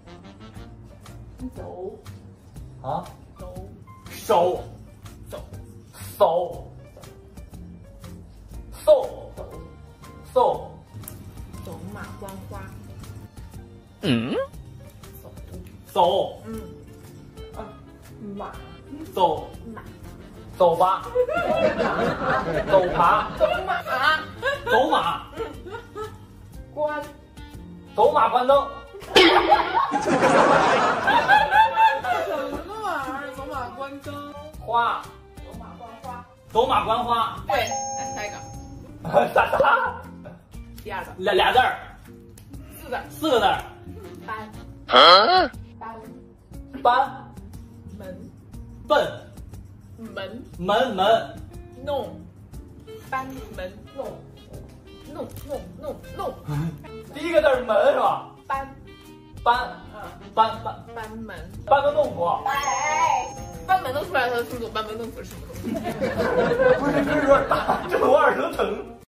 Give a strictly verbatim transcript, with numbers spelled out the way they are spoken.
走啊， 走手走手手手走马观花。 嗯， 走走嗯啊马走马走吧，走爬走马走马关走马观灯。 什么玩意儿？走马观灯。 花走马观花。 走马观花。 对，来下一个。 啥啥？ 第二个。 俩俩字儿， 四个。 四个字儿。 班。班。 班门。 笨门。 门门弄。班门弄。弄弄弄弄。 第一个字儿门是吧？ 班。 班嗯。 班班班门。 班门弄斧。 哎，班门弄出来，他说我班门弄斧是什么东西？